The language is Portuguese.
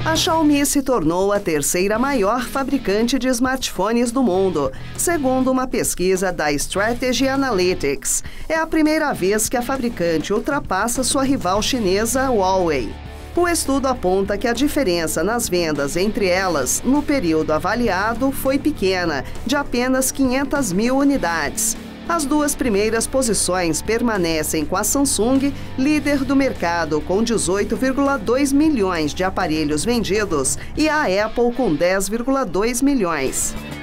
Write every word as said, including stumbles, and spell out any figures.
A Xiaomi se tornou a terceira maior fabricante de smartphones do mundo, segundo uma pesquisa da Strategy Analytics. É a primeira vez que a fabricante ultrapassa sua rival chinesa Huawei. O estudo aponta que a diferença nas vendas entre elas, no período avaliado, foi pequena, de apenas quinhentas mil unidades. As duas primeiras posições permanecem com a Samsung, líder do mercado com dezoito vírgula dois milhões de aparelhos vendidos, e a Apple com dez vírgula dois milhões.